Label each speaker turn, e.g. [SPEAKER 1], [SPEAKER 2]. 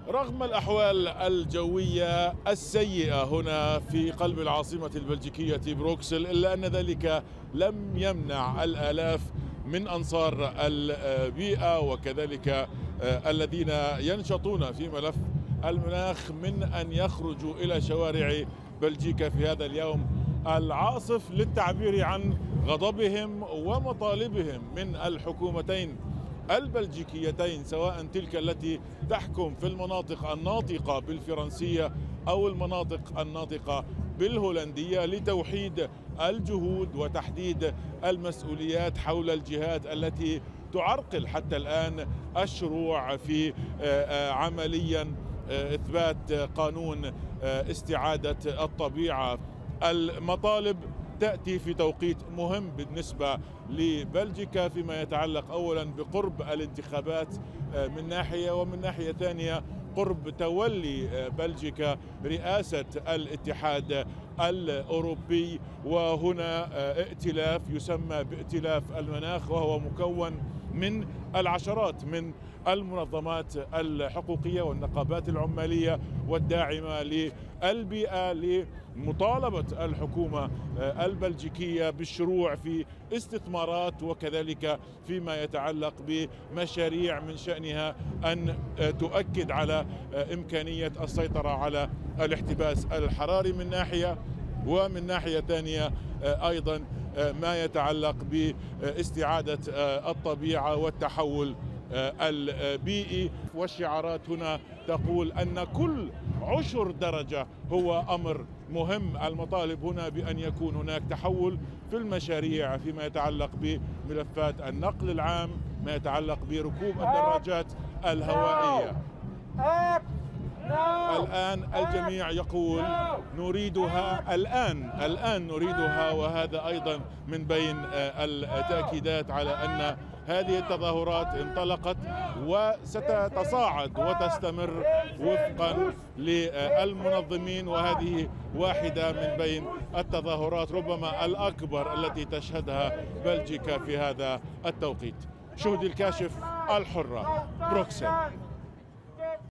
[SPEAKER 1] رغم الأحوال الجوية السيئة هنا في قلب العاصمة البلجيكية بروكسل، إلا أن ذلك لم يمنع الآلاف من أنصار البيئة وكذلك الذين ينشطون في ملف المناخ من أن يخرجوا إلى شوارع بلجيكا في هذا اليوم العاصف للتعبير عن غضبهم ومطالبهم من الحكومتين البلجيكيتين، سواء تلك التي تحكم في المناطق الناطقة بالفرنسية أو المناطق الناطقة بالهولندية، لتوحيد الجهود وتحديد المسؤوليات حول الجهات التي تعرقل حتى الآن الشروع في عمليا إثبات قانون استعادة الطبيعة. المطالب تأتي في توقيت مهم بالنسبة لبلجيكا فيما يتعلق أولا بقرب الانتخابات من ناحية، ومن ناحية ثانية قرب تولي بلجيكا رئاسة الاتحاد الأوروبي. وهنا ائتلاف يسمى بائتلاف المناخ، وهو مكون من العشرات من المنظمات الحقوقية والنقابات العمالية والداعمة للبيئة، لمطالبة الحكومة البلجيكية بالشروع في استثمارات وكذلك فيما يتعلق بمشاريع من شأنها أن تؤكد على إمكانية السيطرة على الاحتباس الحراري من ناحية، ومن ناحية ثانية أيضا ما يتعلق باستعادة الطبيعة والتحول البيئي. والشعارات هنا تقول أن كل عشر درجة هو أمر مهم. المطالب هنا بأن يكون هناك تحول في المشاريع فيما يتعلق بملفات النقل العام، ما يتعلق بركوب الدراجات الهوائية. الآن الجميع يقول نريدها الآن نريدها، وهذا أيضا من بين التأكيدات على أن هذه التظاهرات انطلقت وستتصاعد وتستمر وفقا للمنظمين، وهذه واحدة من بين التظاهرات ربما الأكبر التي تشهدها بلجيكا في هذا التوقيت. شهدي الكاشف، الحرة، بروكسل.